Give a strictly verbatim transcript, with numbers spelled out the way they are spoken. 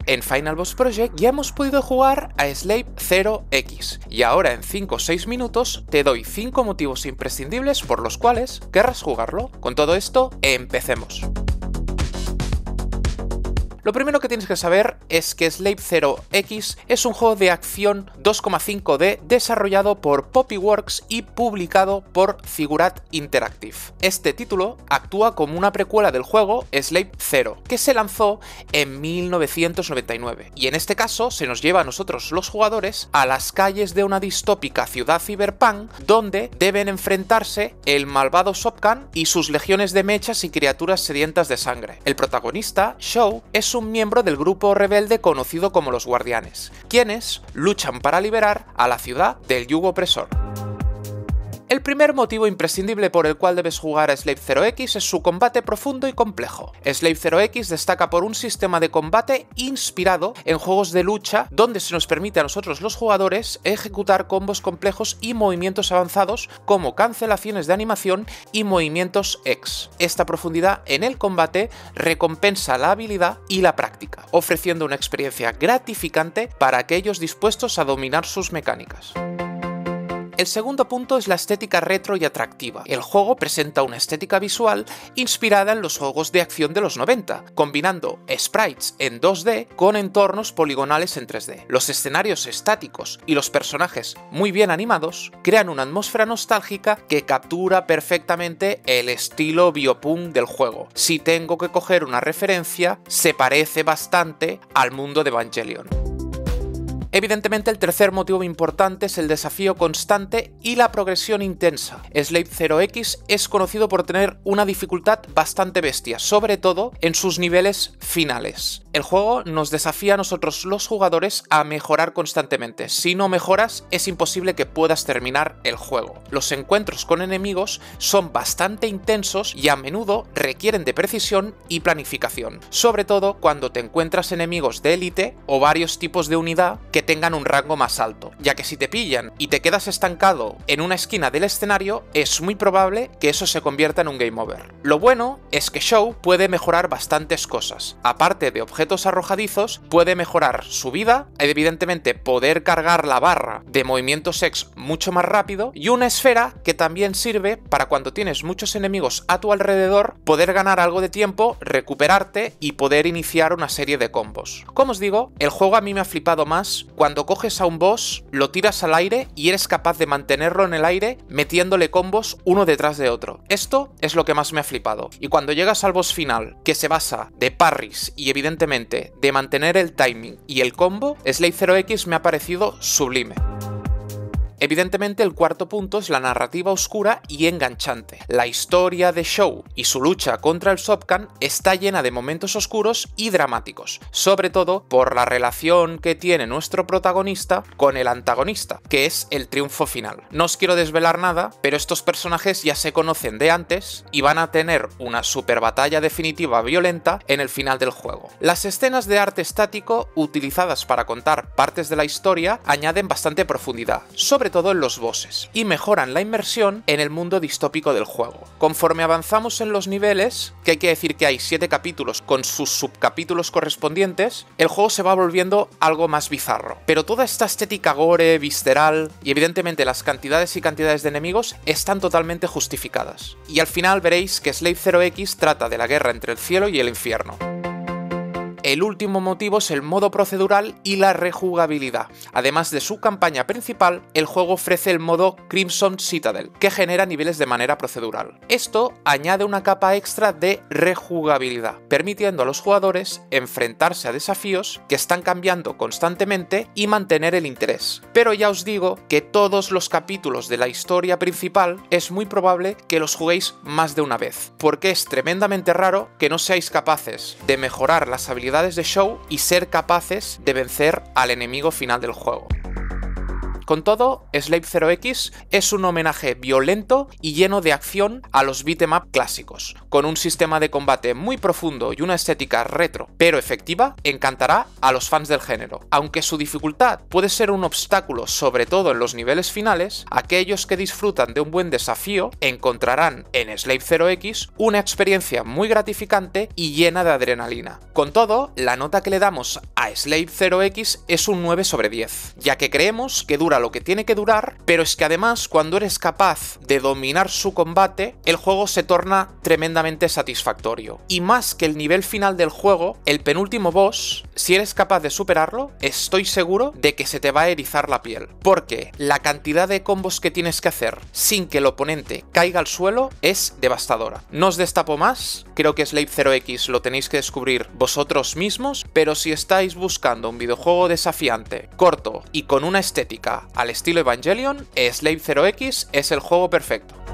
En Final Boss Project ya hemos podido jugar a Slave cero X, y ahora en cinco o seis minutos te doy cinco motivos imprescindibles por los cuales querrás jugarlo. Con todo esto, empecemos. Lo primero que tienes que saber es que Slave cero X es un juego de acción dos coma cinco D desarrollado por Poppyworks y publicado por Figurat Interactive. Este título actúa como una precuela del juego Slave cero, que se lanzó en mil novecientos noventa y nueve, y en este caso se nos lleva a nosotros los jugadores a las calles de una distópica ciudad cyberpunk donde deben enfrentarse el malvado Sopkan y sus legiones de mechas y criaturas sedientas de sangre. El protagonista, Shou, es un miembro del grupo rebelde conocido como los Guardianes, quienes luchan para liberar a la ciudad del yugo opresor. El primer motivo imprescindible por el cual debes jugar a Slave cero X es su combate profundo y complejo. Slave cero X destaca por un sistema de combate inspirado en juegos de lucha donde se nos permite a nosotros los jugadores ejecutar combos complejos y movimientos avanzados como cancelaciones de animación y movimientos X. Esta profundidad en el combate recompensa la habilidad y la práctica, ofreciendo una experiencia gratificante para aquellos dispuestos a dominar sus mecánicas. El segundo punto es la estética retro y atractiva. El juego presenta una estética visual inspirada en los juegos de acción de los noventa, combinando sprites en dos D con entornos poligonales en tres D. Los escenarios estáticos y los personajes muy bien animados crean una atmósfera nostálgica que captura perfectamente el estilo biopunk del juego. Si tengo que coger una referencia, se parece bastante al mundo de Evangelion. Evidentemente, el tercer motivo importante es el desafío constante y la progresión intensa. Slave cero X es conocido por tener una dificultad bastante bestia, sobre todo en sus niveles finales. El juego nos desafía a nosotros los jugadores a mejorar constantemente. Si no mejoras, es imposible que puedas terminar el juego. Los encuentros con enemigos son bastante intensos y a menudo requieren de precisión y planificación, sobre todo cuando te encuentras enemigos de élite o varios tipos de unidad que tengan un rango más alto, ya que si te pillan y te quedas estancado en una esquina del escenario, es muy probable que eso se convierta en un game over. Lo bueno es que Shou puede mejorar bastantes cosas. Aparte de objetos arrojadizos, puede mejorar su vida, evidentemente poder cargar la barra de movimientos X mucho más rápido, y una esfera que también sirve para cuando tienes muchos enemigos a tu alrededor, poder ganar algo de tiempo, recuperarte y poder iniciar una serie de combos. Como os digo, el juego a mí me ha flipado más cuando coges a un boss, lo tiras al aire y eres capaz de mantenerlo en el aire metiéndole combos uno detrás de otro. Esto es lo que más me ha flipado. Y cuando llegas al boss final, que se basa de parries y evidentemente de mantener el timing y el combo, Slave cero X me ha parecido sublime. Evidentemente, el cuarto punto es la narrativa oscura y enganchante. La historia de Shou y su lucha contra el Sopkan está llena de momentos oscuros y dramáticos, sobre todo por la relación que tiene nuestro protagonista con el antagonista, que es el triunfo final. No os quiero desvelar nada, pero estos personajes ya se conocen de antes y van a tener una super batalla definitiva violenta en el final del juego. Las escenas de arte estático utilizadas para contar partes de la historia añaden bastante profundidad, sobre todo en los bosses, y mejoran la inmersión en el mundo distópico del juego. Conforme avanzamos en los niveles, que hay que decir que hay siete capítulos con sus subcapítulos correspondientes, el juego se va volviendo algo más bizarro. Pero toda esta estética gore, visceral y evidentemente las cantidades y cantidades de enemigos están totalmente justificadas. Y al final veréis que Slave cero X trata de la guerra entre el cielo y el infierno. El último motivo es el modo procedural y la rejugabilidad. Además de su campaña principal, el juego ofrece el modo Crimson Citadel, que genera niveles de manera procedural. Esto añade una capa extra de rejugabilidad, permitiendo a los jugadores enfrentarse a desafíos que están cambiando constantemente y mantener el interés. Pero ya os digo que todos los capítulos de la historia principal es muy probable que los juguéis más de una vez, porque es tremendamente raro que no seáis capaces de mejorar las habilidades de Shou y ser capaces de vencer al enemigo final del juego. Con todo, Slave Zero X es un homenaje violento y lleno de acción a los beat'em up clásicos. Con un sistema de combate muy profundo y una estética retro pero efectiva, encantará a los fans del género. Aunque su dificultad puede ser un obstáculo, sobre todo en los niveles finales, aquellos que disfrutan de un buen desafío encontrarán en Slave Zero X una experiencia muy gratificante y llena de adrenalina. Con todo, la nota que le damos a Slave Zero X es un nueve sobre diez, ya que creemos que dura lo que tiene que durar, pero es que además cuando eres capaz de dominar su combate, el juego se torna tremendamente satisfactorio. Y más que el nivel final del juego, el penúltimo boss, si eres capaz de superarlo, estoy seguro de que se te va a erizar la piel, porque la cantidad de combos que tienes que hacer sin que el oponente caiga al suelo es devastadora. No os destapo más, creo que Slave Zero X lo tenéis que descubrir vosotros mismos, pero si estáis buscando un videojuego desafiante, corto y con una estética al estilo Evangelion, Slave Zero X es el juego perfecto.